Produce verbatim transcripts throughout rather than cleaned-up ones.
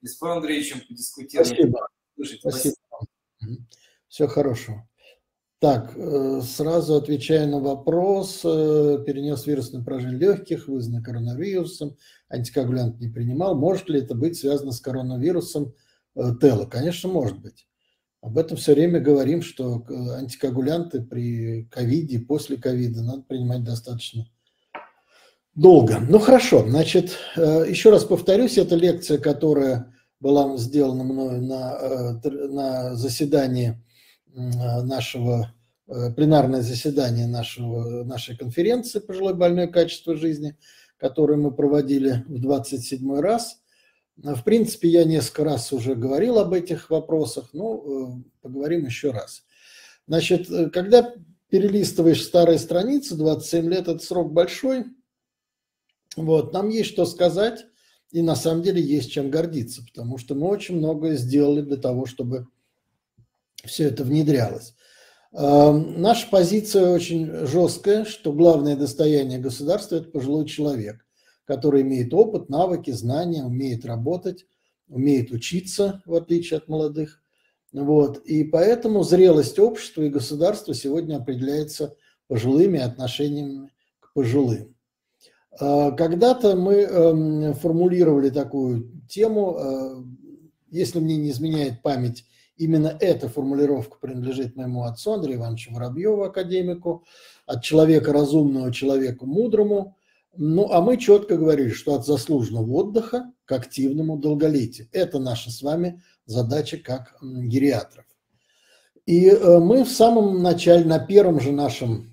и с Павлом Андреевичем подискутировать. Спасибо. Спасибо. Все хорошо. Так, сразу отвечая на вопрос. Перенес вирусное поражение легких, вызванное коронавирусом, антикоагулянт не принимал. Может ли это быть связано с коронавирусом ТЭЛа? Конечно, может быть. Об этом все время говорим, что антикоагулянты при ковиде, после ковида надо принимать достаточно долго. Ну хорошо, значит, еще раз повторюсь, это лекция, которая была сделана мною на, на заседании нашего, пленарное заседание нашего, нашей конференции «Пожилой больной. Качество жизни», которую мы проводили в двадцать седьмой раз. В принципе, я несколько раз уже говорил об этих вопросах, но поговорим еще раз. Значит, когда перелистываешь старые страницы, двадцать семь лет – это срок большой, вот, нам есть что сказать, и на самом деле есть чем гордиться, потому что мы очень многое сделали для того, чтобы все это внедрялось. Наша позиция очень жесткая, что главное достояние государства – это пожилой человек, который имеет опыт, навыки, знания, умеет работать, умеет учиться, в отличие от молодых. Вот. И поэтому зрелость общества и государства сегодня определяется пожилыми отношениями к пожилым. Когда-то мы формулировали такую тему, если мне не изменяет память, именно эта формулировка принадлежит моему отцу Андрею Ивановичу Воробьеву, академику, от человека разумного человеку мудрому. Ну, а мы четко говорили, что от заслуженного отдыха к активному долголетию. Это наша с вами задача как гериатров. И мы в самом начале, на первом же нашем,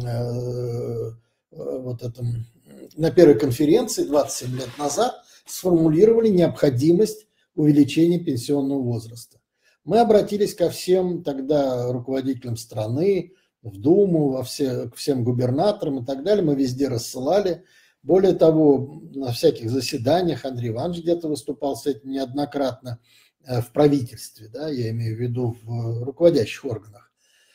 вот этом, на первой конференции двадцать семь лет назад сформулировали необходимость увеличения пенсионного возраста. Мы обратились ко всем тогда руководителям страны, в Думу, во все, к всем губернаторам и так далее. Мы везде рассылали. Более того, на всяких заседаниях Андрей Иванович где-то выступал с этим неоднократно в правительстве, да, я имею в виду в руководящих органах.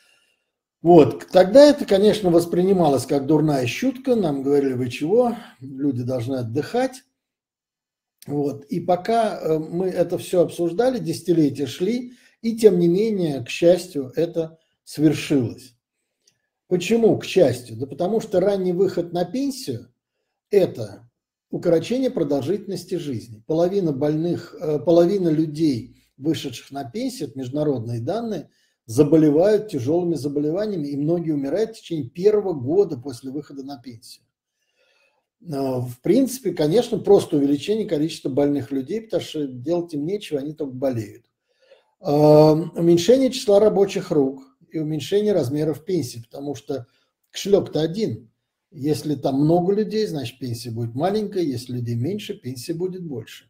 Вот. Тогда это, конечно, воспринималось как дурная шутка. Нам говорили, вы чего, люди должны отдыхать. Вот. И пока мы это все обсуждали, десятилетия шли, и тем не менее, к счастью, это свершилось. Почему к счастью? Да потому что ранний выход на пенсию – это укорочение продолжительности жизни. Половина больных, половина людей, вышедших на пенсию, это международные данные, заболевают тяжелыми заболеваниями, и многие умирают в течение первого года после выхода на пенсию. В принципе, конечно, просто увеличение количества больных людей, потому что делать им нечего, они только болеют. Уменьшение числа рабочих рук и уменьшение размеров пенсии, потому что кошелек-то один. Если там много людей, значит пенсия будет маленькая, если людей меньше, пенсия будет больше.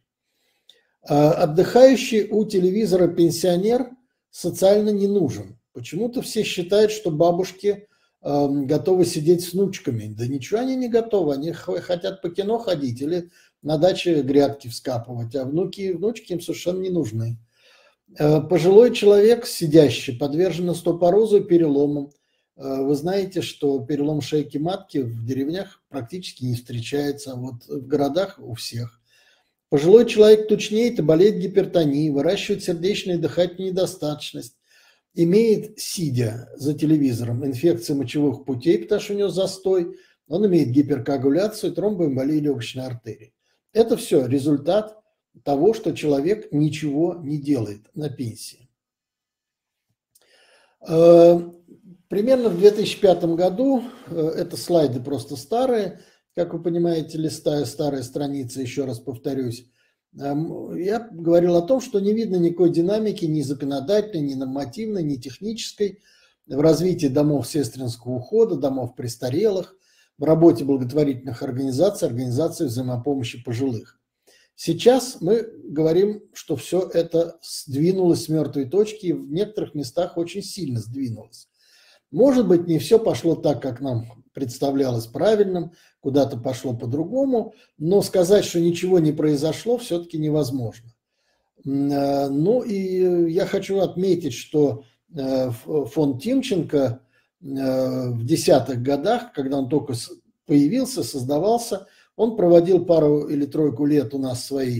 Отдыхающий у телевизора пенсионер социально не нужен. Почему-то все считают, что бабушки готовы сидеть с внучками. Да ничего они не готовы, они хотят по кино ходить или на даче грядки вскапывать, а внуки и внучки им совершенно не нужны. Пожилой человек, сидящий, подвержен остеопорозу и переломам. Вы знаете, что перелом шейки матки в деревнях практически не встречается, а вот в городах у всех. Пожилой человек тучнеет и болеет гипертонией, выращивает сердечную и дыхательную недостаточность, имеет, сидя за телевизором, инфекцию мочевых путей, потому что у него застой, он имеет гиперкоагуляцию, тромбоэмболию легочной артерии. Это все результат того, что человек ничего не делает на пенсии. Примерно в две тысячи пятом году, это слайды просто старые, как вы понимаете, листая старые страницы, еще раз повторюсь, я говорил о том, что не видно никакой динамики ни законодательной, ни нормативной, ни технической в развитии домов сестринского ухода, домов престарелых, в работе благотворительных организаций, организаций взаимопомощи пожилых. Сейчас мы говорим, что все это сдвинулось с мертвой точки и в некоторых местах очень сильно сдвинулось. Может быть, не все пошло так, как нам представлялось правильным, куда-то пошло по-другому, но сказать, что ничего не произошло, все-таки невозможно. Ну и я хочу отметить, что фонд Тимченко в десятых годах, когда он только появился, создавался, он проводил пару или тройку лет у нас свои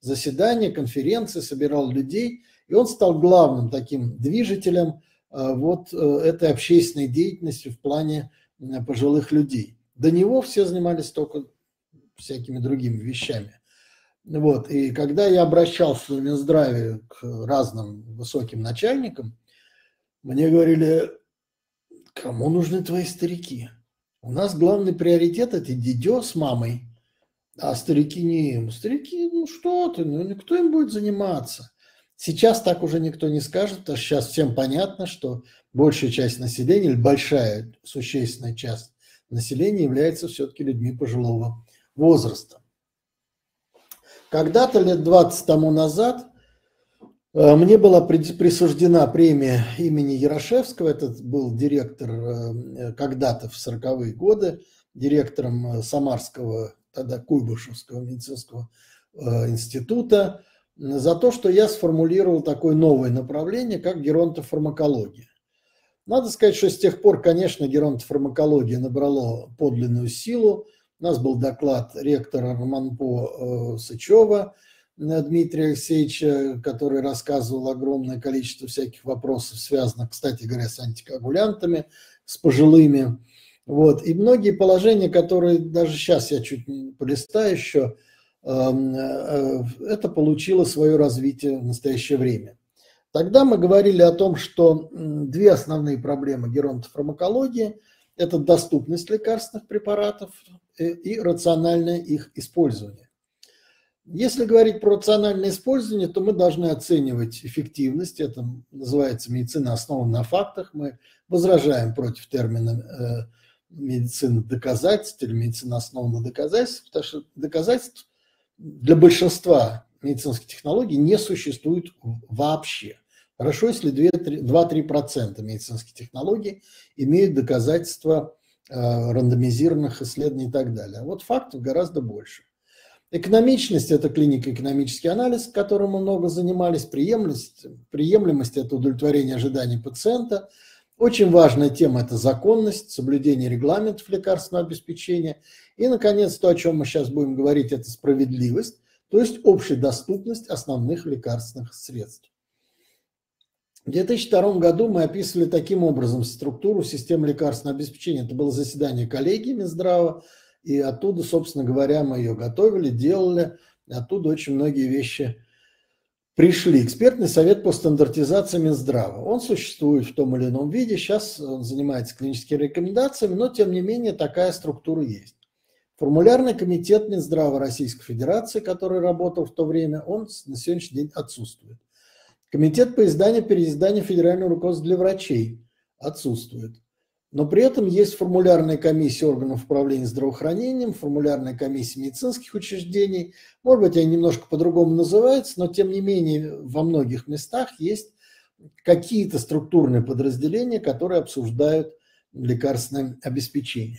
заседания, конференции, собирал людей, и он стал главным таким движителем вот этой общественной деятельности в плане пожилых людей. До него все занимались только всякими другими вещами. Вот. И когда я обращался в Минздраве к разным высоким начальникам, мне говорили: кому нужны твои старики? У нас главный приоритет – это дядё с мамой, а старики не им. Старики, ну что ты, ну кто им будет заниматься? Сейчас так уже никто не скажет, потому что сейчас всем понятно, что большая часть населения, или большая существенная часть населения является все-таки людьми пожилого возраста. Когда-то, лет двадцать тому назад, мне была присуждена премия имени Ярошевского. Этот был директор когда-то в сороковые годы, директором Самарского, тогда Куйбышевского медицинского института, за то, что я сформулировал такое новое направление, как геронтофармакология. Надо сказать, что с тех пор, конечно, геронтофармакология набрала подлинную силу. У нас был доклад ректора РМАНПО Сычева Дмитрия Алексеевича, который рассказывал огромное количество всяких вопросов, связанных, кстати говоря, с антикоагулянтами, с пожилыми. Вот. И многие положения, которые даже сейчас я чуть не полистаю еще, это получило свое развитие в настоящее время. Тогда мы говорили о том, что две основные проблемы геронтофармакологии – это доступность лекарственных препаратов и рациональное их использование. Если говорить про рациональное использование, то мы должны оценивать эффективность. Это называется медицина, основана на фактах. Мы возражаем против термина медицина доказательств или медицина, основана на доказательствах, потому что доказательств для большинства медицинских технологий не существует вообще. Хорошо, если два-три процента медицинских технологий имеют доказательства э, рандомизированных исследований и так далее. А вот фактов гораздо больше. Экономичность – это клинико-экономический анализ, которым мы много занимались. Приемлемость, приемлемость – это удовлетворение ожиданий пациента. Очень важная тема – это законность, соблюдение регламентов лекарственного обеспечения. И, наконец, то, о чем мы сейчас будем говорить, это справедливость, то есть общая доступность основных лекарственных средств. В две тысячи втором году мы описывали таким образом структуру системы лекарственного обеспечения. Это было заседание коллегии Минздрава, и оттуда, собственно говоря, мы ее готовили, делали. Оттуда очень многие вещи пришли. Экспертный совет по стандартизации Минздрава. Он существует в том или ином виде. Сейчас он занимается клиническими рекомендациями, но, тем не менее, такая структура есть. Формулярный комитет Минздрава Российской Федерации, который работал в то время, он на сегодняшний день отсутствует. Комитет по изданию и переизданию федерального руководства для врачей отсутствует. Но при этом есть формулярная комиссия органов управления здравоохранением, формулярная комиссия медицинских учреждений. Может быть, они немножко по-другому называются, но тем не менее во многих местах есть какие-то структурные подразделения, которые обсуждают лекарственное обеспечение.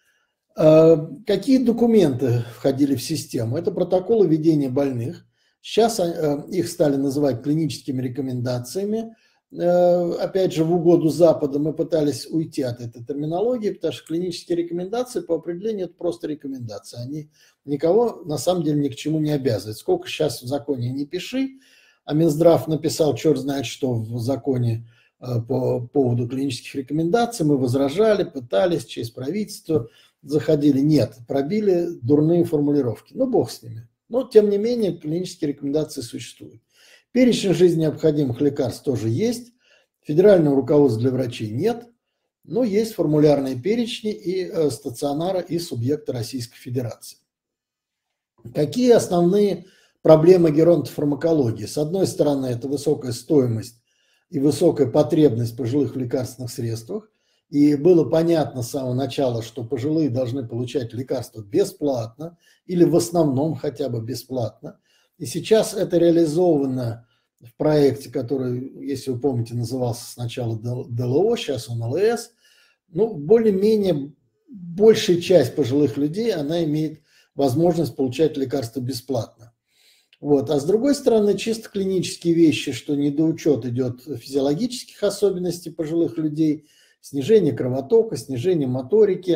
Какие документы входили в систему? Это протоколы ведения больных. Сейчас их стали называть клиническими рекомендациями. Опять же, в угоду Запада мы пытались уйти от этой терминологии, потому что клинические рекомендации по определению это просто рекомендации. Они никого на самом деле ни к чему не обязывают. Сколько сейчас в законе не пиши, а Минздрав написал черт знает что в законе по поводу клинических рекомендаций, мы возражали, пытались через правительство, заходили. Нет, пробили дурные формулировки. Ну, бог с ними. Но, тем не менее, клинические рекомендации существуют. Перечень жизненно необходимых лекарств тоже есть. Федерального руководства для врачей нет. Но есть формулярные перечни и э, стационара, и субъекта Российской Федерации. Какие основные проблемы геронтофармакологии? С одной стороны, это высокая стоимость и высокая потребность пожилых в лекарственных средствах. И было понятно с самого начала, что пожилые должны получать лекарства бесплатно или в основном хотя бы бесплатно. И сейчас это реализовано в проекте, который, если вы помните, назывался сначала ДЛО, сейчас он ЛС. Ну, более-менее большая часть пожилых людей, она имеет возможность получать лекарства бесплатно. Вот. А с другой стороны, чисто клинические вещи, что недоучет идет физиологических особенностей пожилых людей, снижение кровотока, снижение моторики,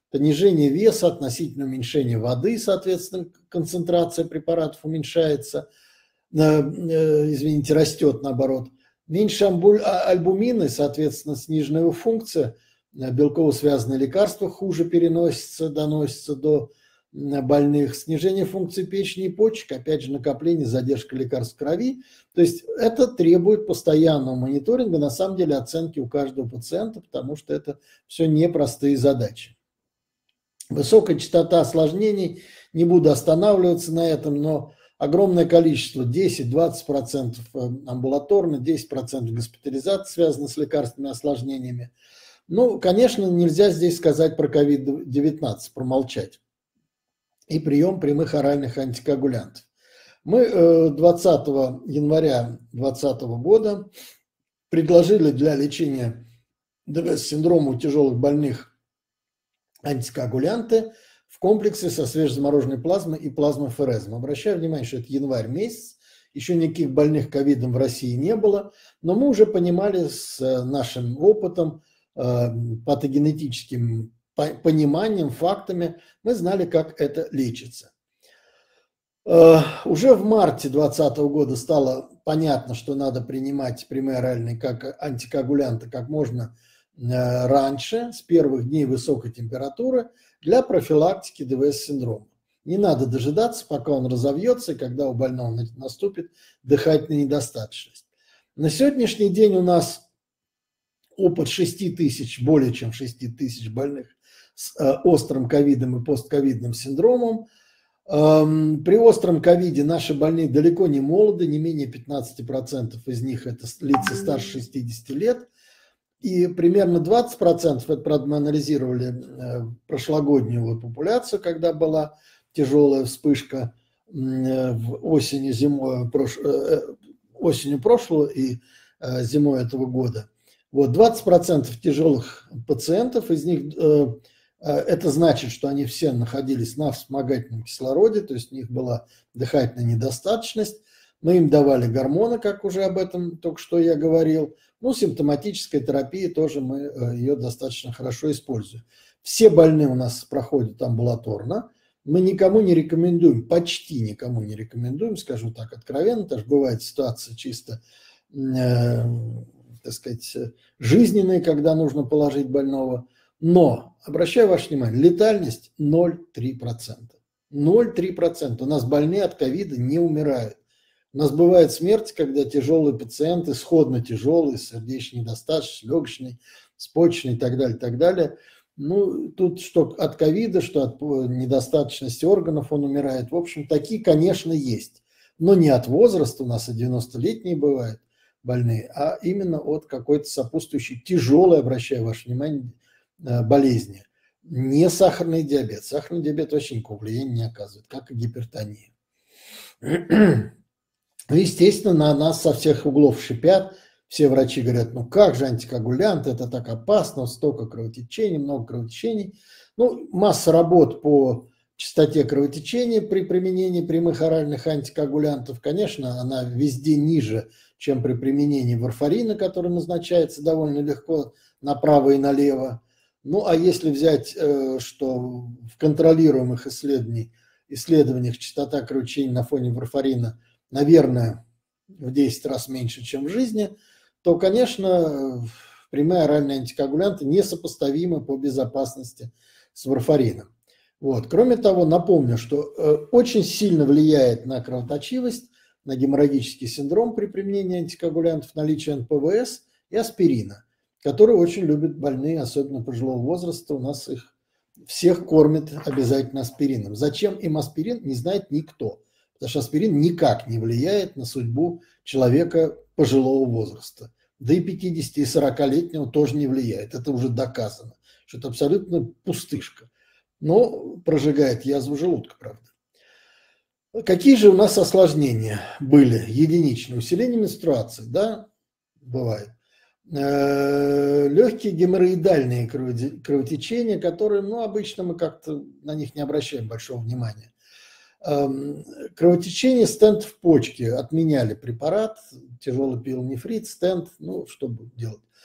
понижение веса относительно уменьшения воды, соответственно, концентрация препаратов уменьшается, извините, растет наоборот. Меньше альбумина, соответственно, сниженная его функция, белково-связанные лекарства хуже переносятся, доносятся до больных, снижение функции печени и почек, опять же, накопление, задержка лекарств в крови. То есть это требует постоянного мониторинга, на самом деле оценки у каждого пациента, потому что это все непростые задачи. Высокая частота осложнений, не буду останавливаться на этом, но огромное количество, десять-двадцать процентов амбулаторно, десять процентов госпитализации связаны с лекарственными осложнениями. Ну, конечно, нельзя здесь сказать про ковид девятнадцать, промолчать. И прием прямых оральных антикоагулянтов. Мы двадцатого января две тысячи двадцатого года предложили для лечения ДВС-синдрома у тяжелых больных антикоагулянты в комплексе со свежезамороженной плазмой и плазмоферезом. Обращаю внимание, что это январь месяц, еще никаких больных ковидом в России не было, но мы уже понимали с нашим опытом, патогенетическим пониманием, фактами, мы знали, как это лечится. Уже в марте две тысячи двадцатого года стало понятно, что надо принимать прямые оральные как антикоагулянты как можно раньше, с первых дней высокой температуры, для профилактики ДВС-синдрома. Не надо дожидаться, пока он разовьется, и когда у больного наступит дыхательная недостаточность. На сегодняшний день у нас опыт шести тысяч, более чем шести тысяч больных с острым ковидом и постковидным синдромом. При остром ковиде наши больные далеко не молоды, не менее пятнадцати процентов из них это лица старше шестидесяти лет. И примерно двадцать процентов, это, правда, мы анализировали прошлогоднюю вот популяцию, когда была тяжелая вспышка осенью, зимой, прош... осенью прошлого и зимой этого года. Вот двадцать процентов тяжелых пациентов, из них это значит, что они все находились на вспомогательном кислороде, то есть у них была дыхательная недостаточность. Мы им давали гормоны, как уже об этом только что я говорил. Ну, симптоматическая терапия тоже мы ее достаточно хорошо используем. Все больные у нас проходят амбулаторно. Мы никому не рекомендуем, почти никому не рекомендуем, скажу так откровенно, потому что бывает ситуация чисто, э, так сказать, жизненная, когда нужно положить больного. Но, обращаю ваше внимание, летальность ноль целых три десятых процента. ноль целых три десятых процента. У нас больные от ковида не умирают. У нас бывает смерть, когда тяжелые пациенты, сходно тяжелые, с сердечной недостаточностью, легочной, с почечной и так далее, так далее. Ну, тут что от ковида, что от недостаточности органов он умирает. В общем, такие, конечно, есть. Но не от возраста, у нас и девяностолетние бывают больные, а именно от какой-то сопутствующей тяжелой, обращаю ваше внимание, болезни. Не сахарный диабет. Сахарный диабет очень никакого влияния не оказывает, как и гипертония. Естественно, на нас со всех углов шипят. Все врачи говорят, ну как же антикоагулянты, это так опасно, столько кровотечений, много кровотечений. Ну, масса работ по частоте кровотечения при применении прямых оральных антикоагулянтов, конечно, она везде ниже, чем при применении варфарина, который назначается довольно легко направо и налево. Ну, а если взять, что в контролируемых исследованиях, исследованиях частота кровотечения на фоне варфарина, наверное, в десять раз меньше, чем в жизни, то, конечно, прямые оральные антикоагулянты несопоставимы по безопасности с варфарином. Вот. Кроме того, напомню, что очень сильно влияет на кровоточивость, на геморрагический синдром при применении антикоагулянтов наличие эн пэ вэ эс и аспирина, которые очень любят больные, особенно пожилого возраста. У нас их всех кормят обязательно аспирином. Зачем им аспирин, не знает никто. Потому что аспирин никак не влияет на судьбу человека пожилого возраста. Да и пятидесяти- и сорокалетнего тоже не влияет. Это уже доказано, что это абсолютно пустышка. Но прожигает язву желудка, правда. Какие же у нас осложнения были? Единичное усиление менструации, да, бывает. Легкие геморроидальные кровотечения, которые, ну, обычно мы как-то на них не обращаем большого внимания. Кровотечение, стенд в почке, отменяли препарат, тяжелый пиелонефрит, стенд, ну, что делать.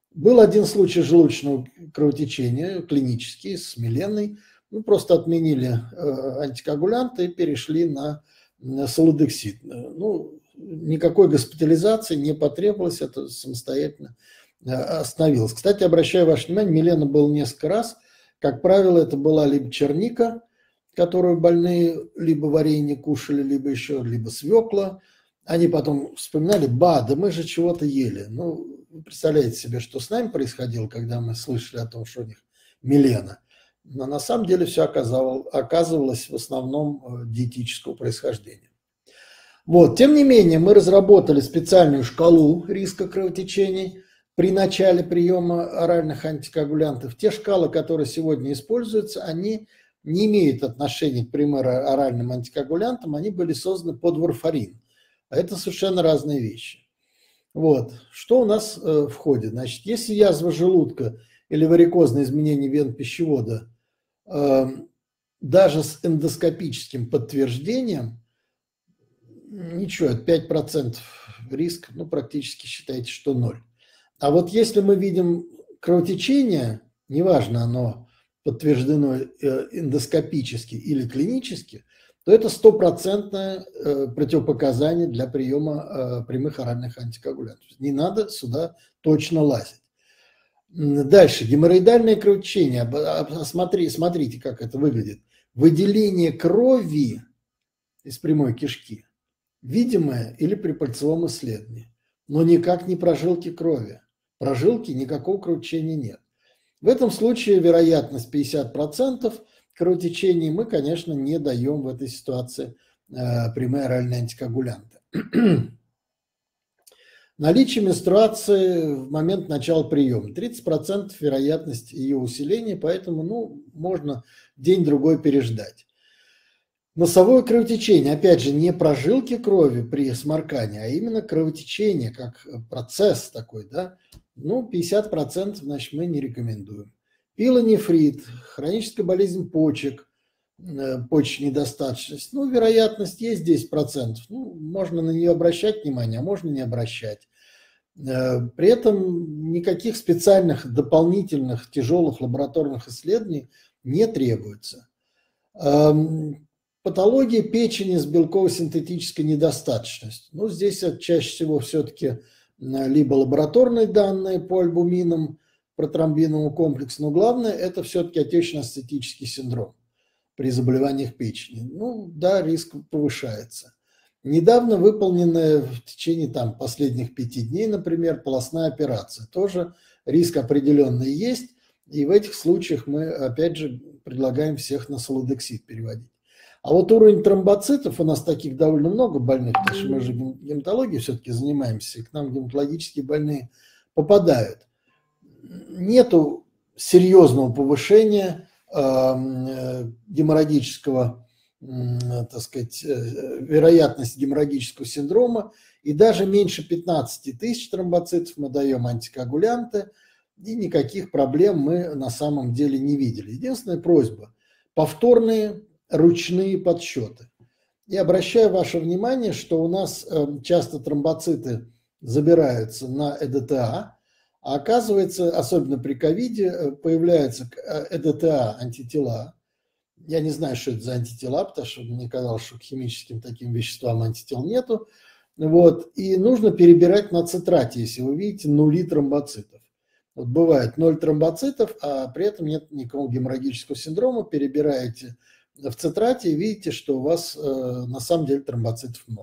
Был один случай желудочного кровотечения, клинический, с миленой. Ну, просто отменили э, антикоагулянты и перешли на, на солодексид. Ну, никакой госпитализации не потребовалось, это самостоятельно э, остановилось. Кстати, обращаю ваше внимание, милена был несколько раз. Как правило, это была либо черника, которую больные либо варенье кушали, либо еще, либо свекла. Они потом вспоминали: ба, да мы же чего-то ели. Ну, вы представляете себе, что с нами происходило, когда мы слышали о том, что у них милена. Но на самом деле все оказывалось, оказывалось в основном диетического происхождения. Вот. Тем не менее, мы разработали специальную шкалу риска кровотечений при начале приема оральных антикоагулянтов. Те шкалы, которые сегодня используются, они не имеют отношения к прямым оральным антикоагулянтам, они были созданы под варфарин. А это совершенно разные вещи. Вот. Что у нас э, входит? Значит, если язва желудка или варикозное изменение вен пищевода э, даже с эндоскопическим подтверждением, ничего, пять процентов риск, ну, практически считайте, что ноль. А вот если мы видим кровотечение, неважно, оно подтверждено эндоскопически или клинически, то это стопроцентное противопоказание для приема прямых оральных антикоагулянтов. Не надо сюда точно лазить. Дальше, геморроидальное кровотечение. Смотрите, смотрите, как это выглядит. Выделение крови из прямой кишки видимое или при пальцевом исследовании, но никак не прожилки крови. Прожилки никакого кровотечения нет. В этом случае вероятность пятьдесят процентов кровотечений мы, конечно, не даем в этой ситуации э, прямые оральные антикоагулянты. Наличие менструации в момент начала приема. тридцать процентов вероятность ее усиления, поэтому ну, можно день-другой переждать. Носовое кровотечение, опять же, не прожилки крови при сморкании, а именно кровотечение, как процесс такой, да, ну, пятьдесят процентов, значит, мы не рекомендуем. Пилонефрит, хроническая болезнь почек, почечная недостаточность, ну, вероятность есть десять процентов, ну, можно на нее обращать внимание, а можно не обращать. При этом никаких специальных дополнительных тяжелых лабораторных исследований не требуется. Патология печени с белково-синтетической недостаточностью. Ну, здесь это чаще всего все-таки либо лабораторные данные по альбуминам, протромбиновому комплексу, но главное это все-таки отечно-ацетический синдром при заболеваниях печени. Ну, да, риск повышается. Недавно выполненная в течение там, последних пяти дней, например, полостная операция. Тоже риск определенный есть, и в этих случаях мы, опять же, предлагаем всех на солодексид переводить. А вот уровень тромбоцитов, у нас таких довольно много больных, потому что мы же гематологией все-таки занимаемся, и к нам гематологические больные попадают. Нету серьезного повышения э, геморрагического, э, так сказать, э, вероятности геморрагического синдрома, и даже меньше пятнадцати тысяч тромбоцитов мы даем антикоагулянты, и никаких проблем мы на самом деле не видели. Единственная просьба – повторные ручные подсчеты. И обращаю ваше внимание, что у нас часто тромбоциты забираются на э дэ тэ а, а оказывается, особенно при ковиде, появляются э дэ тэ а антитела. Я не знаю, что это за антитела, потому что мне казалось, что к химическим таким веществам антител нету. Вот. И нужно перебирать на цитрате, если вы видите нули тромбоцитов. Вот бывает ноль тромбоцитов, а при этом нет никакого геморрагического синдрома, перебираете в цитрате и видите, что у вас э, на самом деле тромбоцитов много.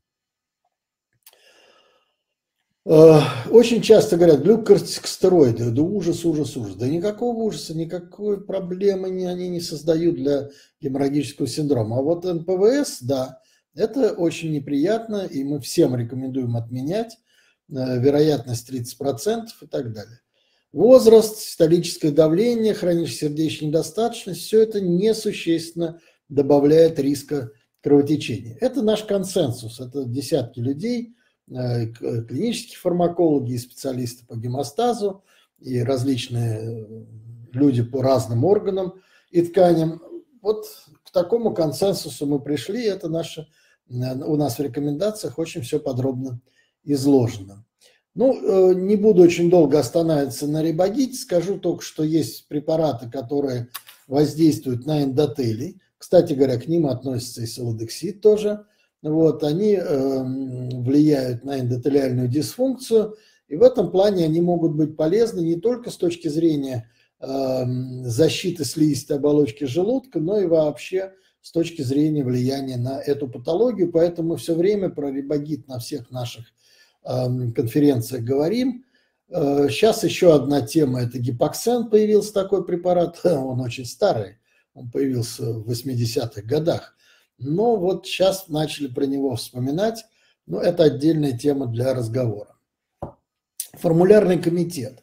Э, очень часто говорят, глюкокортикостероиды, да ужас, ужас, ужас. Да никакого ужаса, никакой проблемы не, они не создают для геморрагического синдрома. А вот эн пэ вэ эс, да, это очень неприятно, и мы всем рекомендуем отменять, э, вероятность тридцать процентов и так далее. Возраст, систолическое давление, хроническая сердечная недостаточность – все это несущественно добавляет риска кровотечения. Это наш консенсус, это десятки людей, клинические фармакологи и специалисты по гемостазу, и различные люди по разным органам и тканям. Вот к такому консенсусу мы пришли, это наше, у нас в рекомендациях очень все подробно изложено. Ну, не буду очень долго останавливаться на рибогите, скажу только, что есть препараты, которые воздействуют на эндотелий. Кстати говоря, к ним относится и солодексид тоже. Вот, они э, влияют на эндотелиальную дисфункцию, и в этом плане они могут быть полезны не только с точки зрения э, защиты слизистой оболочки желудка, но и вообще с точки зрения влияния на эту патологию. Поэтому мы все время про рибогит на всех наших э, конференциях говорим. Э, сейчас еще одна тема – это гипоксен, появился такой препарат, он очень старый, он появился в восьмидесятых годах. Но вот сейчас начали про него вспоминать, но это отдельная тема для разговора. Формулярный комитет.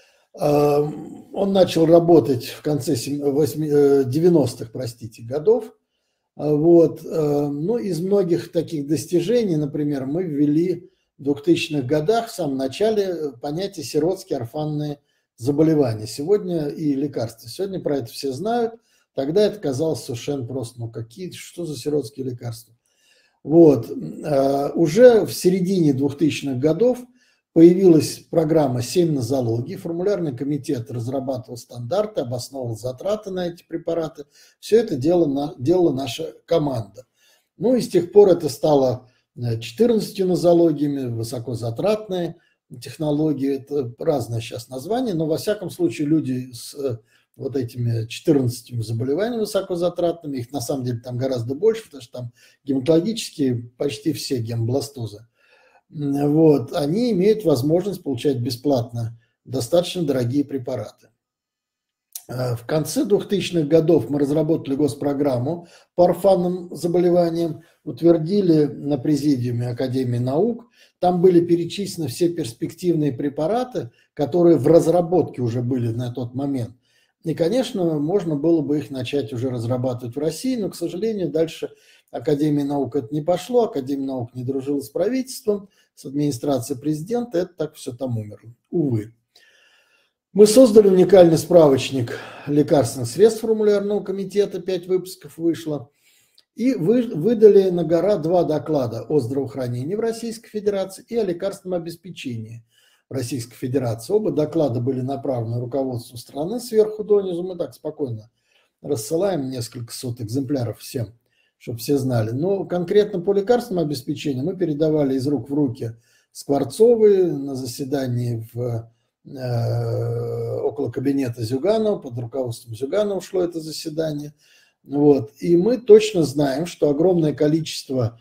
Он начал работать в конце девяностых, простите, годов. Вот. Ну, из многих таких достижений, например, мы ввели в двухтысячных годах, в самом начале, понятие сиротские орфанные заболевания. Сегодня и лекарства. Сегодня про это все знают. Тогда это казалось совершенно просто, ну какие, что за сиротские лекарства. Вот. Уже в середине двухтысячных годов появилась программа «семь нозологий». Формулярный комитет разрабатывал стандарты, обосновывал затраты на эти препараты. Все это делала, делала наша команда. Ну и с тех пор это стало четырнадцатью нозологиями, высокозатратные технологии. Это разные сейчас названия, но во всяком случае люди с вот этими четырнадцатью заболеваниями высокозатратными, их на самом деле там гораздо больше, потому что там гематологические почти все гемобластозы, вот, они имеют возможность получать бесплатно достаточно дорогие препараты. В конце двухтысячных годов мы разработали госпрограмму по орфанным заболеваниям, утвердили на президиуме Академии наук. Там были перечислены все перспективные препараты, которые в разработке уже были на тот момент. И, конечно, можно было бы их начать уже разрабатывать в России, но, к сожалению, дальше Академия наук это не пошло, Академия наук не дружила с правительством, с администрацией президента, это так все там умерло, увы. Мы создали уникальный справочник лекарственных средств формулярного комитета, пять выпусков вышло, и вы, выдали на гора два доклада о здравоохранении в Российской Федерации и о лекарственном обеспечении в Российской Федерации. Оба доклада были направлены руководству страны сверху донизу. Мы так спокойно рассылаем несколько сот экземпляров всем, чтобы все знали. Но конкретно по лекарственному обеспечению мы передавали из рук в руки Скворцовой на заседании в, э, около кабинета Зюганова, под руководством Зюганова шло это заседание. Вот. И мы точно знаем, что огромное количество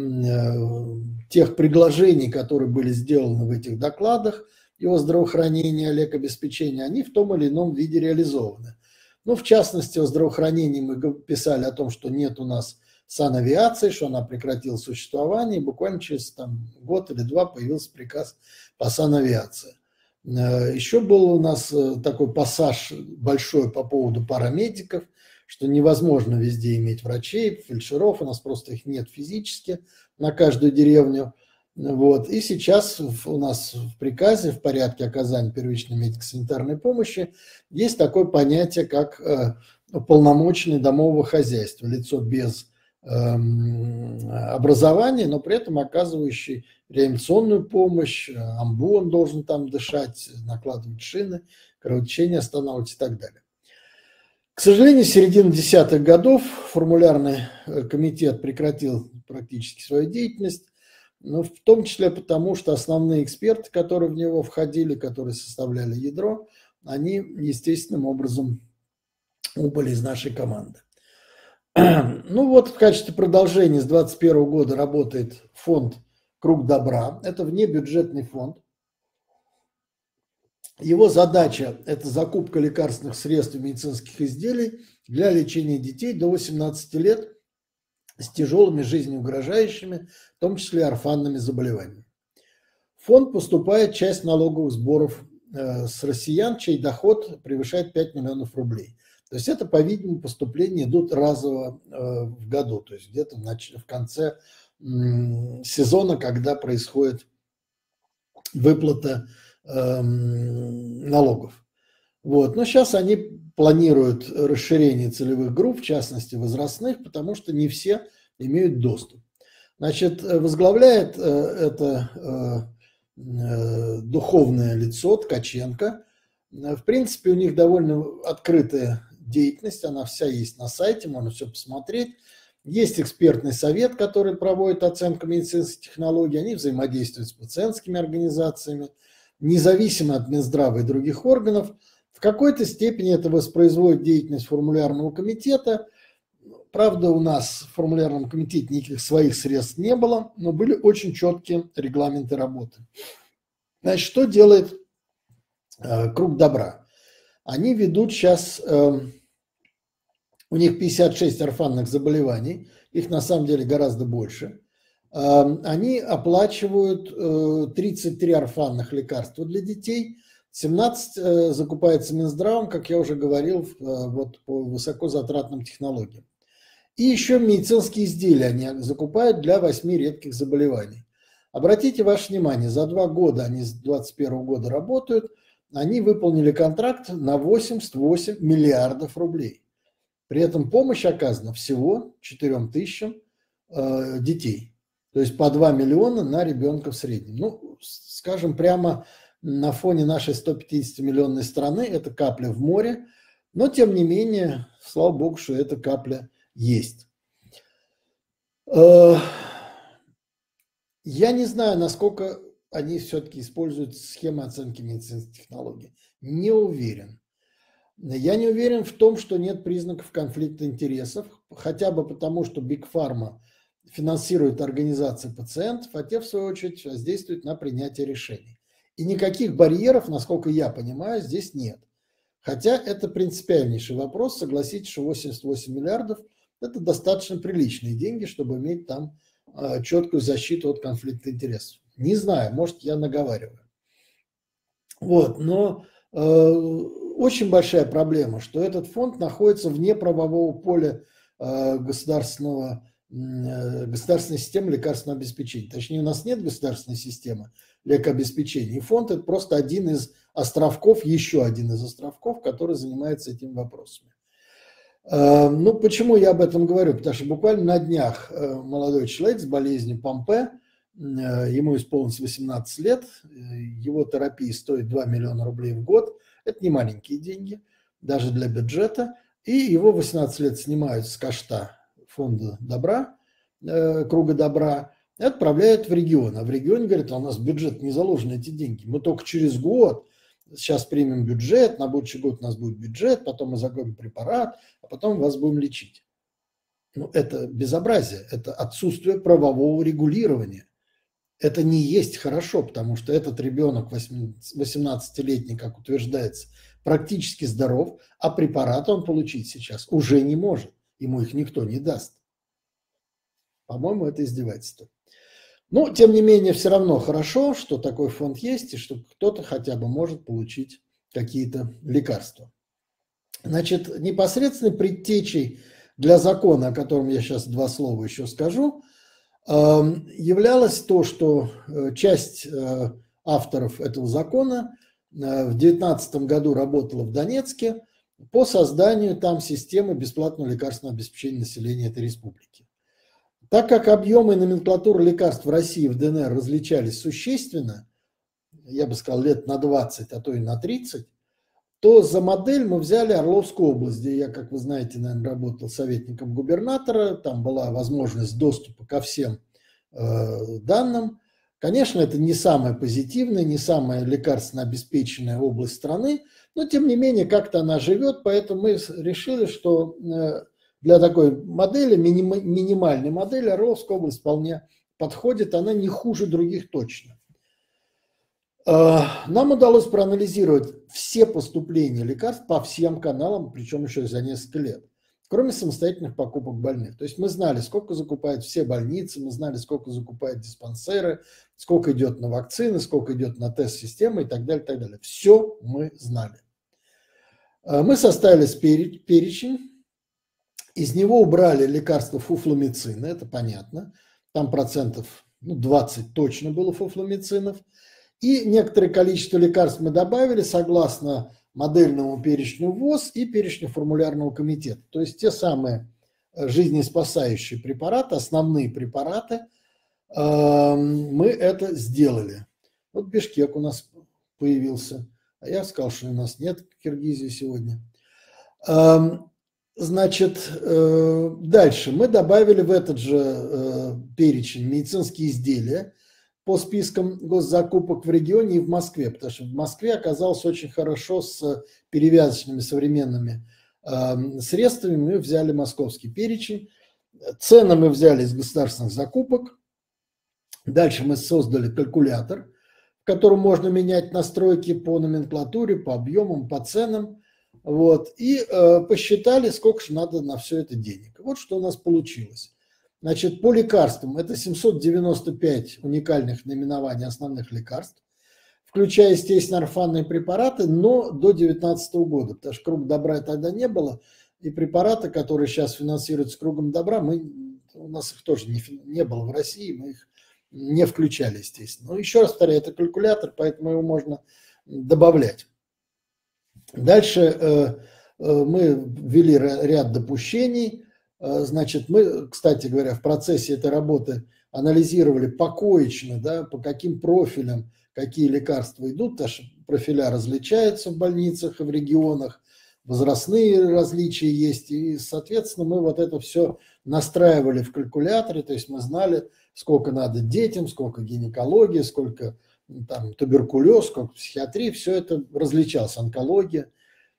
тех предложений, которые были сделаны в этих докладах и о здравоохранении, о лекобеспечении, они в том или ином виде реализованы. Ну, в частности, о здравоохранении мы писали о том, что нет у нас санавиации, что она прекратила существование, и буквально через там, год или два появился приказ по санавиации. Еще был у нас такой пассаж большой по поводу парамедиков, что невозможно везде иметь врачей, фельдшеров, у нас просто их нет физически на каждую деревню. Вот. И сейчас у нас в приказе в порядке оказания первичной медико-санитарной помощи есть такое понятие, как уполномоченный домового хозяйства, лицо без образования, но при этом оказывающий реанимационную помощь, амбу он должен там дышать, накладывать шины, кровотечение останавливать и так далее. К сожалению, с середины десятых годов формулярный комитет прекратил практически свою деятельность, но в том числе потому, что основные эксперты, которые в него входили, которые составляли ядро, они естественным образом убыли из нашей команды. Ну вот в качестве продолжения с двадцать первого года работает фонд «Круг добра». Это внебюджетный фонд. Его задача – это закупка лекарственных средств и медицинских изделий для лечения детей до восемнадцати лет с тяжелыми жизнеугрожающими, в том числе орфанными заболеваниями. В фонд поступает часть налоговых сборов с россиян, чей доход превышает пять миллионов рублей. То есть это, по-видимому, поступления идут разово в году, то есть где-то в конце сезона, когда происходит выплата налогов. Вот. Но сейчас они планируют расширение целевых групп, в частности возрастных, потому что не все имеют доступ. Значит, возглавляет это духовное лицо Ткаченко. В принципе, у них довольно открытая деятельность, она вся есть на сайте, можно все посмотреть. Есть экспертный совет, который проводит оценку медицинских технологий, они взаимодействуют с пациентскими организациями, независимо от Минздрава и других органов. В какой-то степени это воспроизводит деятельность формулярного комитета. Правда, у нас в формулярном комитете никаких своих средств не было, но были очень четкие регламенты работы. Значит, что делает э, Круг Добра? Они ведут сейчас, э, у них пятьдесят шесть орфанных заболеваний, их на самом деле гораздо больше. Э, они оплачивают э, тридцать три орфанных лекарства для детей, семнадцать э, закупается Минздравом, как я уже говорил, э, вот по высокозатратным технологиям. И еще медицинские изделия они закупают для восьми редких заболеваний. Обратите ваше внимание, за два года, они с двадцать первого года работают, они выполнили контракт на восемьдесят восемь миллиардов рублей. При этом помощь оказана всего четырем тысячам э, детей. То есть по два миллиона на ребенка в среднем. Ну, скажем прямо, на фоне нашей стопятидесятимиллионной страны это капля в море. Но тем не менее, слава богу, что эта капля есть. Я не знаю, насколько они все-таки используют схемы оценки медицинских технологий. Не уверен. Я не уверен в том, что нет признаков конфликта интересов, хотя бы потому, что Big Pharma финансирует организации пациентов, а те, в свою очередь, воздействуют на принятие решений. И никаких барьеров, насколько я понимаю, здесь нет. Хотя это принципиальнейший вопрос. Согласитесь, что восемьдесят восемь миллиардов – это достаточно приличные деньги, чтобы иметь там э, четкую защиту от конфликта интересов. Не знаю, может, я наговариваю. Вот, но э, очень большая проблема, что этот фонд находится вне правового поля э, государственного, э, государственной системы лекарственного обеспечения. Точнее, у нас нет государственной системы лекообеспечения. И фонд – это просто один из островков, еще один из островков, который занимается этими вопросами. Ну, почему я об этом говорю? Потому что буквально на днях молодой человек с болезнью Помпе, ему исполнилось восемнадцать лет, его терапия стоит два миллиона рублей в год, это не маленькие деньги, даже для бюджета, и его восемнадцать лет снимают с кошта фонда добра, Круга Добра, и отправляют в регион. А в регионе говорят, а у нас в бюджет не заложены эти деньги, мы только через год. Сейчас примем бюджет, на будущий год у нас будет бюджет, потом мы закупим препарат, а потом вас будем лечить. Ну, это безобразие, это отсутствие правового регулирования. Это не есть хорошо, потому что этот ребенок восемнадцатилетний, как утверждается, практически здоров, а препараты он получить сейчас уже не может. Ему их никто не даст. По-моему, это издевательство. Но, тем не менее, все равно хорошо, что такой фонд есть, и что кто-то хотя бы может получить какие-то лекарства. Значит, непосредственной предтечей для закона, о котором я сейчас два слова еще скажу, являлось то, что часть авторов этого закона в две тысячи девятнадцатом году работала в Донецке по созданию там системы бесплатного лекарственного обеспечения населения этой республики. Так как объемы и номенклатура лекарств в России и в ДНР различались существенно, я бы сказал, лет на двадцать, а то и на тридцать, то за модель мы взяли Орловскую область, где я, как вы знаете, наверное, работал советником губернатора, там была возможность доступа ко всем э, данным. Конечно, это не самая позитивная, не самая лекарственно обеспеченная область страны, но тем не менее как-то она живет, поэтому мы решили, что э, для такой модели, миним, минимальной модели, Орловская область вполне подходит, она не хуже других точно. Нам удалось проанализировать все поступления лекарств по всем каналам, причем еще и за несколько лет, кроме самостоятельных покупок больных. То есть мы знали, сколько закупают все больницы, мы знали, сколько закупают диспансеры, сколько идет на вакцины, сколько идет на тест-системы и так далее, так далее. Все мы знали. Мы составили перечень. Из него убрали лекарства фуфломицина, это понятно. Там процентов ну, двадцать точно было фуфломицинов. И некоторое количество лекарств мы добавили согласно модельному перечню ВОЗ и перечню формулярного комитета. То есть те самые жизнеспасающие препараты, основные препараты, мы это сделали. Вот Бишкек у нас появился, а я сказал, что у нас нет Киргизии сегодня. Значит, дальше мы добавили в этот же перечень медицинские изделия по спискам госзакупок в регионе и в Москве, потому что в Москве оказалось очень хорошо с перевязочными современными средствами. Мы взяли московский перечень. Цены мы взяли из государственных закупок. Дальше мы создали калькулятор, в котором можно менять настройки по номенклатуре, по объемам, по ценам. Вот, и э, посчитали, сколько же надо на все это денег. Вот что у нас получилось. Значит, по лекарствам это семьсот девяносто пять уникальных наименований основных лекарств, включая, естественно, орфанные препараты, но до две тысячи девятнадцатого года, потому что круг добра тогда не было, и препараты, которые сейчас финансируются кругом добра, мы, у нас их тоже не, не было в России, мы их не включали, естественно. Но еще раз повторяю, это калькулятор, поэтому его можно добавлять. Дальше э, мы ввели ряд допущений. Значит, мы, кстати говоря, в процессе этой работы анализировали покоечно, да, по каким профилям какие лекарства идут, потому что профиля различаются в больницах и в регионах, возрастные различия есть, и, соответственно, мы вот это все настраивали в калькуляторе, то есть мы знали, сколько надо детям, сколько гинекологии, сколько там туберкулез, сколько психиатрии, все это различалось, онкология.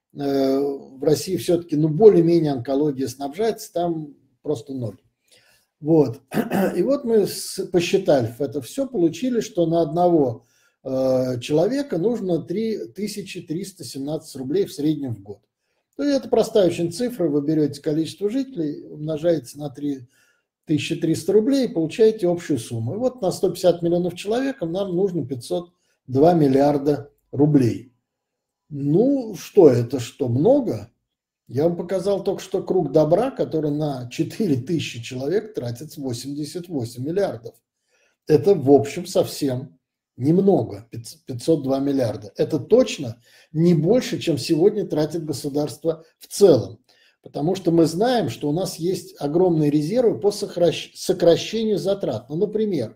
В России все-таки, ну, более-менее онкология снабжается, там просто ноль. Вот. И вот мы, посчитали это все, получили, что на одного человека нужно три тысячи триста семнадцать рублей в среднем в год. То есть это простая очень цифра, вы берете количество жителей, умножаете на три тысячи триста рублей и получаете общую сумму. И вот на сто пятьдесят миллионов человек нам нужно пятьсот два миллиарда рублей. Ну, что это, что много? Я вам показал только что круг добра, который на четыре тысячи человек тратит восемьдесят восемь миллиардов. Это, в общем, совсем немного, пятьсот два миллиарда. Это точно не больше, чем сегодня тратит государство в целом. Потому что мы знаем, что у нас есть огромные резервы по сокращению затрат. Ну, например,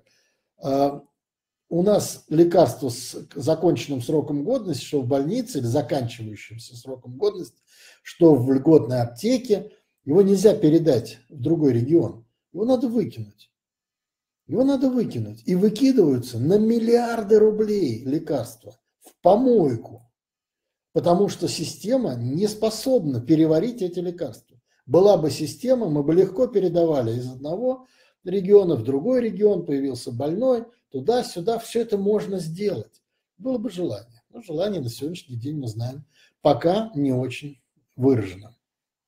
у нас лекарство с законченным сроком годности, что в больнице, или заканчивающимся сроком годности, что в льготной аптеке, его нельзя передать в другой регион. Его надо выкинуть. Его надо выкинуть. И выкидываются на миллиарды рублей лекарства в помойку. Потому что система не способна переварить эти лекарства. Была бы система, мы бы легко передавали из одного региона в другой регион, появился больной, туда-сюда, все это можно сделать. Было бы желание. Но желание на сегодняшний день, мы знаем, пока не очень выражено.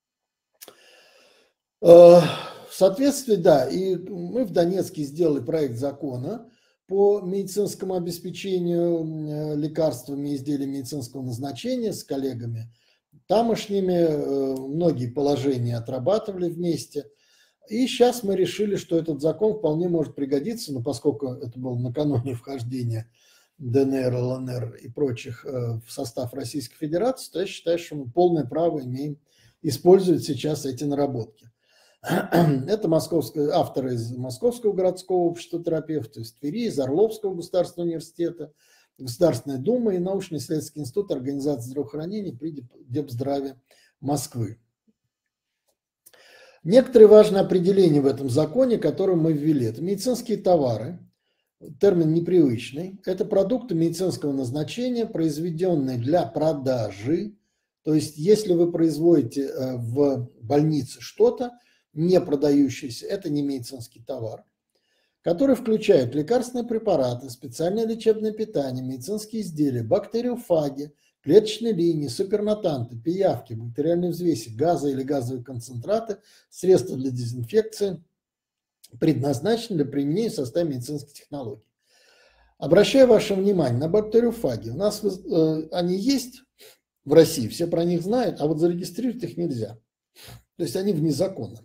В соответствии, да, и мы в Донецке сделали проект закона по медицинскому обеспечению лекарствами и изделиями медицинского назначения с коллегами тамошними. Многие положения отрабатывали вместе. И сейчас мы решили, что этот закон вполне может пригодиться, но поскольку это было накануне вхождения ДНР, ЛНР и прочих в состав Российской Федерации, то я считаю, что мы полное право имеем использовать сейчас эти наработки. Это московские, авторы из Московского городского общества терапевтов, из Твери, из Орловского государственного университета, Государственная дума и научно-исследовательский институт Организации здравоохранения при Депздраве Москвы. Некоторые важные определения в этом законе, которые мы ввели. Это медицинские товары, термин непривычный. Это продукты медицинского назначения, произведенные для продажи. То есть, если вы производите в больнице что-то, не продающееся, это не медицинский товар, который включает лекарственные препараты, специальное лечебное питание, медицинские изделия, бактериофаги, клеточные линии, супернатанты, пиявки, бактериальные взвеси, газы или газовые концентраты, средства для дезинфекции, предназначены для применения в составе медицинских технологий. Обращаю ваше внимание на бактериофаги. У нас э, они есть в России, все про них знают, а вот зарегистрировать их нельзя. То есть они вне закона.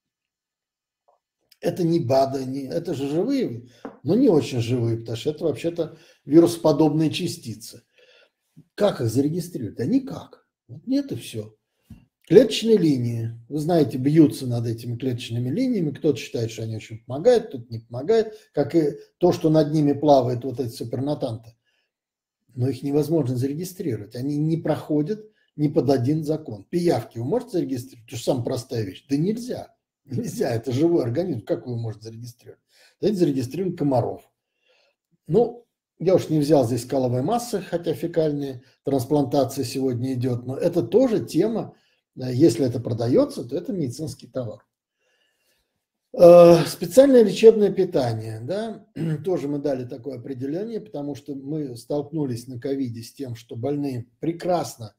Это не БАДы, не, это же живые, но не очень живые, потому что это вообще-то вирусоподобные частицы. Как их зарегистрировать? Да никак. Вот нет и все. Клеточные линии, вы знаете, бьются над этими клеточными линиями, кто-то считает, что они очень помогают, кто-то не помогает, как и то, что над ними плавают вот эти супернатанты. Но их невозможно зарегистрировать, они не проходят ни под один закон. Пиявки вы можете зарегистрировать? Это же самая простая вещь. Да нельзя, нельзя, это живой организм, как вы его можете зарегистрировать? Давайте зарегистрируем комаров. Ну, я уж не взял здесь каловые массы, хотя фекальные трансплантации сегодня идет, но это тоже тема. Если это продается, то это медицинский товар. Специальное лечебное питание, да, тоже мы дали такое определение, потому что мы столкнулись на ковиде с тем, что больные прекрасно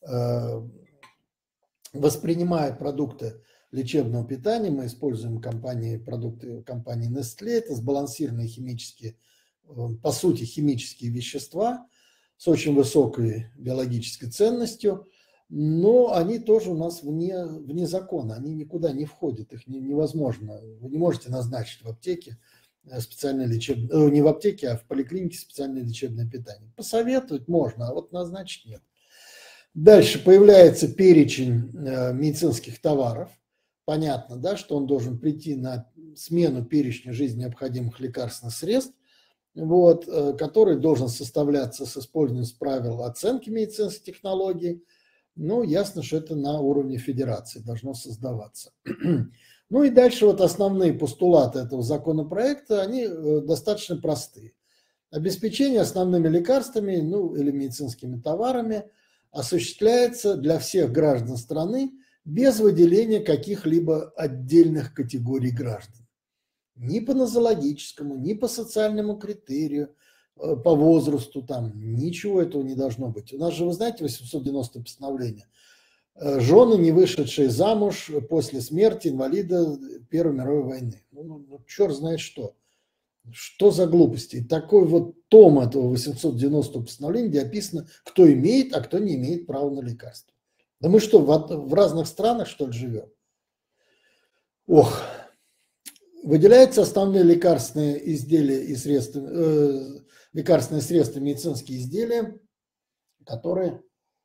воспринимают продукты лечебного питания. Мы используем компании, продукты компании Nestlé, это сбалансированные химические, по сути, химические вещества с очень высокой биологической ценностью. Но они тоже у нас вне, вне закона, они никуда не входят, их не, невозможно. Вы не можете назначить в аптеке специальное лечебное, не в аптеке, а в поликлинике специальное лечебное питание. Посоветовать можно, а вот назначить нет. Дальше появляется перечень медицинских товаров. Понятно, да, что он должен прийти на смену перечня жизненно необходимых лекарственных средств, вот, который должен составляться с использованием правил оценки медицинских технологий. Ну, ясно, что это на уровне федерации должно создаваться. Ну и дальше вот основные постулаты этого законопроекта, они достаточно простые. Обеспечение основными лекарствами, ну или медицинскими товарами осуществляется для всех граждан страны без выделения каких-либо отдельных категорий граждан. Ни по нозологическому, ни по социальному критерию, по возрасту, там ничего этого не должно быть. У нас же, вы знаете, восемьсот девяностое постановление. Жены, не вышедшие замуж после смерти инвалида Первой мировой войны. Ну, ну черт знает что. Что за глупости? И такой вот том этого восемьсот девяностого постановления, где описано, кто имеет, а кто не имеет права на лекарство. Да мы что, в, в разных странах, что ли, живем? Ох. Выделяются основные лекарственные изделия и средства, э, лекарственные средства, медицинские изделия, которые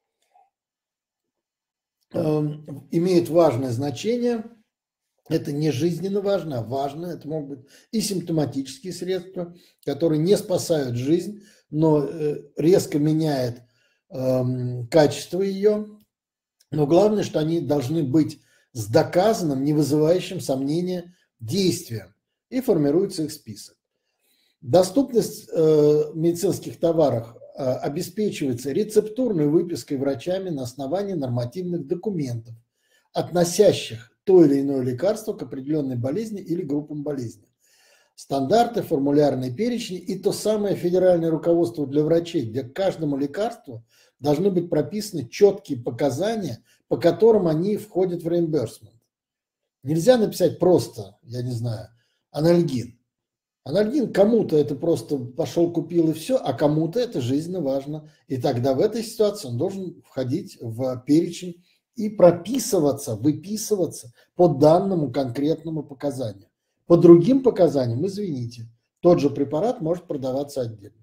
э, имеют важное значение. Это не жизненно важно, а важно. Это могут быть и симптоматические средства, которые не спасают жизнь, но э, резко меняют э, качество ее. Но главное, что они должны быть с доказанным, не вызывающим сомнения действиям, и формируется их список. Доступность э, медицинских товаров э, обеспечивается рецептурной выпиской врачами на основании нормативных документов, относящих то или иное лекарство к определенной болезни или группам болезней. Стандарты, формулярные перечни и то самое федеральное руководство для врачей, где к каждому лекарству должны быть прописаны четкие показания, по которым они входят в реимбурсмент. Нельзя написать просто, я не знаю, анальгин. Анальгин кому-то это просто пошел, купил и все, а кому-то это жизненно важно. И тогда в этой ситуации он должен входить в перечень и прописываться, выписываться по данному конкретному показанию. По другим показаниям, извините, тот же препарат может продаваться отдельно.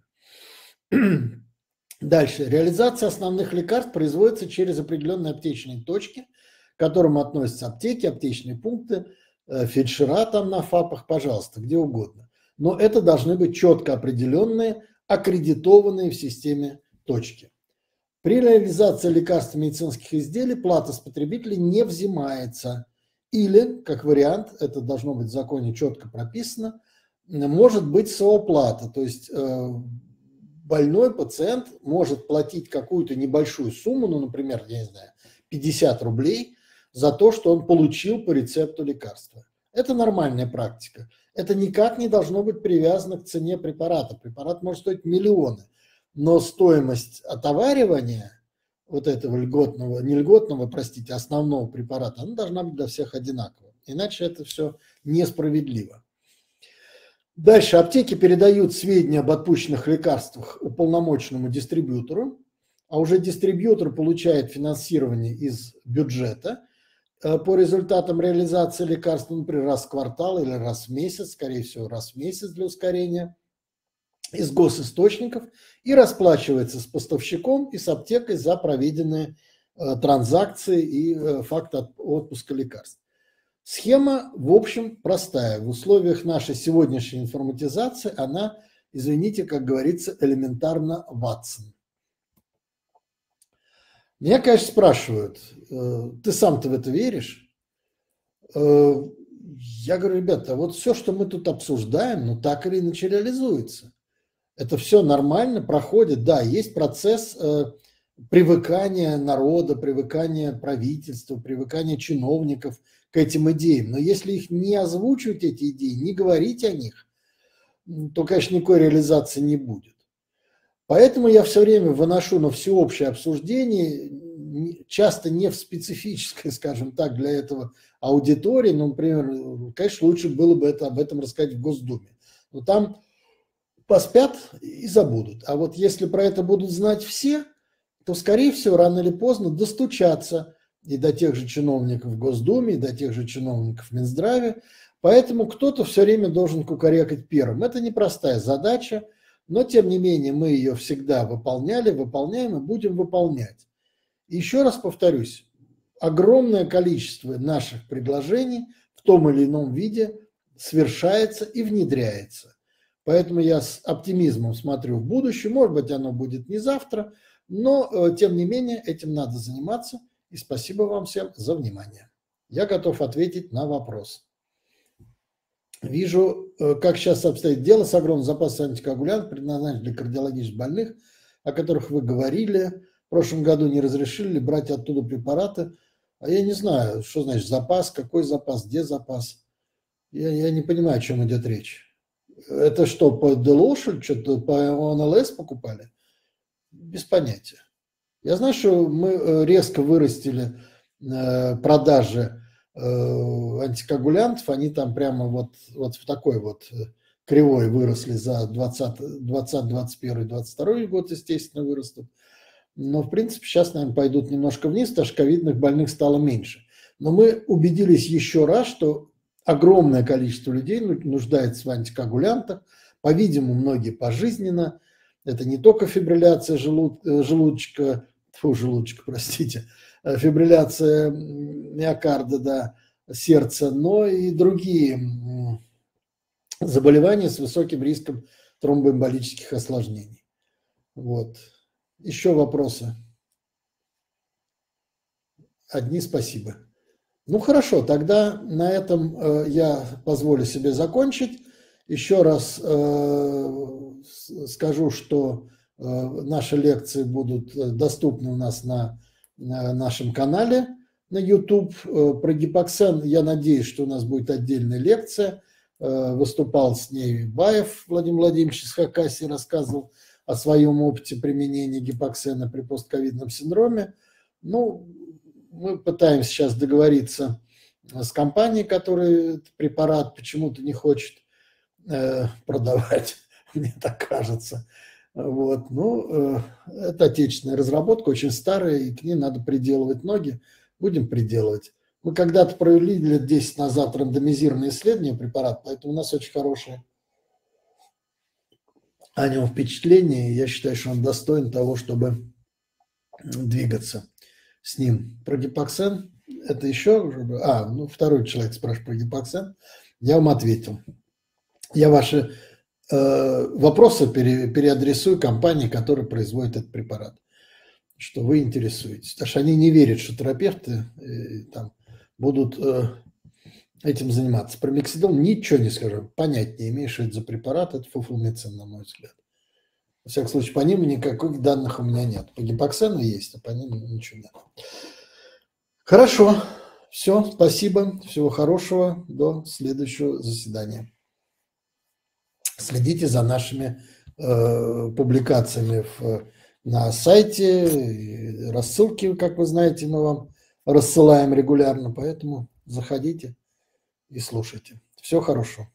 Дальше. Реализация основных лекарств производится через определенные аптечные точки, к которым относятся аптеки, аптечные пункты, фельдшера там на ФАПах, пожалуйста, где угодно. Но это должны быть четко определенные, аккредитованные в системе точки. При реализации лекарств и медицинских изделий плата с потребителей не взимается. Или, как вариант, это должно быть в законе четко прописано, может быть сооплата, то есть больной пациент может платить какую-то небольшую сумму, ну, например, я не знаю, пятьдесят рублей, за то, что он получил по рецепту лекарства. Это нормальная практика. Это никак не должно быть привязано к цене препарата. Препарат может стоить миллионы, но стоимость отоваривания вот этого льготного, не льготного, простите, основного препарата, она должна быть для всех одинакова. Иначе это все несправедливо. Дальше аптеки передают сведения об отпущенных лекарствах уполномоченному дистрибьютору, а уже дистрибьютор получает финансирование из бюджета по результатам реализации лекарств, например, раз в квартал или раз в месяц, скорее всего, раз в месяц для ускорения, из госисточников и расплачивается с поставщиком и с аптекой за проведенные транзакции и факт отпуска лекарств. Схема, в общем, простая. В условиях нашей сегодняшней информатизации она, извините, как говорится, элементарно Ватсон. Меня, конечно, спрашивают, ты сам-то в это веришь? Я говорю, ребята, вот все, что мы тут обсуждаем, ну так или иначе реализуется. Это все нормально проходит. Да, есть процесс привыкания народа, привыкания правительства, привыкания чиновников к этим идеям. Но если их не озвучивать, эти идеи, не говорить о них, то, конечно, никакой реализации не будет. Поэтому я все время выношу на всеобщее обсуждение, часто не в специфическое, скажем так, для этого аудитории, но, например, конечно, лучше было бы это, об этом рассказать в Госдуме. Но там поспят и забудут. А вот если про это будут знать все, то, скорее всего, рано или поздно достучаться и до тех же чиновников в Госдуме, и до тех же чиновников в Минздраве. Поэтому кто-то все время должен кукарекать первым. Это непростая задача, но, тем не менее, мы ее всегда выполняли, выполняем и будем выполнять. И еще раз повторюсь, огромное количество наших предложений в том или ином виде совершается и внедряется. Поэтому я с оптимизмом смотрю в будущее. Может быть, оно будет не завтра, но, тем не менее, этим надо заниматься. И спасибо вам всем за внимание. Я готов ответить на вопрос. Вижу, как сейчас обстоит дело с огромным запасом антикоагулянтов, предназначенных для кардиологических больных, о которых вы говорили. В прошлом году не разрешили брать оттуда препараты. А я не знаю, что значит запас, какой запас, где запас. Я, я не понимаю, о чем идет речь. Это что, по Делошу, что-то по О Н Л С покупали? Без понятия. Я знаю, что мы резко вырастили продажи антикоагулянтов, они там прямо вот, вот в такой вот кривой выросли за двадцатый, двадцатый, двадцать первый, двадцать второй год, естественно, вырастут. Но, в принципе, сейчас, наверное, пойдут немножко вниз, потому что ковидных больных стало меньше. Но мы убедились еще раз, что огромное количество людей нуждается в антикоагулянтах, по-видимому, многие пожизненно. Это не только фибрилляция желуд, желудочка, фу, желудочка, простите, фибрилляция миокарда, да, сердца, но и другие заболевания с высоким риском тромбоэмболических осложнений. Вот. Еще вопросы? Одни спасибо. Ну хорошо, тогда на этом э, я позволю себе закончить. Еще раз э, скажу, что э, наши лекции будут доступны у нас на, на нашем канале на YouTube. Э, про гипоксен, я надеюсь, что у нас будет отдельная лекция. Э, выступал с ней Баев Владимир Владимирович из Хакасии, рассказывал о своем опыте применения гипоксена при постковидном синдроме. Ну, мы пытаемся сейчас договориться с компанией, которая этот препарат почему-то не хочет э, продавать, мне так кажется. Вот. Ну, э, это отечественная разработка, очень старая, и к ней надо приделывать ноги. Будем приделывать. Мы когда-то провели лет десять назад рандомизированное исследование препарата, поэтому у нас очень хорошее о нем впечатление. Я считаю, что он достоин того, чтобы двигаться с ним. Про гипоксен, это еще... А, ну, второй человек спрашивает про гипоксен. Я вам ответил. Я ваши э, вопросы пере, переадресую компании, которая производит этот препарат, что вы интересуетесь. Потому что они не верят, что терапевты э, там, будут э, этим заниматься. Про миксидол ничего не скажу. Понять не имею, что это за препарат. Это фуфломицин, на мой взгляд. Во всяком случае, по ним никаких данных у меня нет. По гипоксену есть, а по ним ничего нет. Хорошо. Все, спасибо. Всего хорошего. До следующего заседания. Следите за нашими э, публикациями в, на сайте. Рассылки, как вы знаете, мы вам рассылаем регулярно. Поэтому заходите и слушайте. Всего хорошего.